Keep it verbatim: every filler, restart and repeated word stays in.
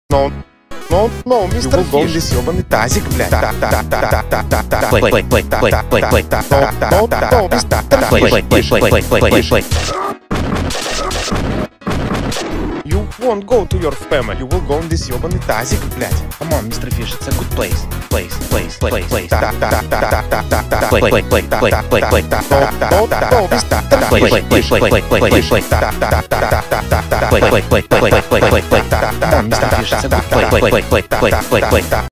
No, no, no, мистер Фиш. Здесь ёбаный тазик, блядь. Да, да, да, да, да, да, да. Wait, wait, wait, wait, wait, wait, wait. No, no, no, мистер Wait, wait, wait, wait, wait, wait, wait, wait. You won't go to your family. You will go in this ёбаный тазик, блядь. Come on, Mister Fish, it's a good place. Place, place, place, place. Да, да, да, да, да, да, да. Wait, wait, wait, wait, wait, wait. No, no, no, мистер Wait, wait, wait, wait, wait, wait, wait, wait. Да, да, да, да, да, да, да. Wait, wait, wait, wait, wait, wait, wait, wait. Come on, Mister Fish, it's a good place. Wait, wait, wait, wait, wait, wait, wait.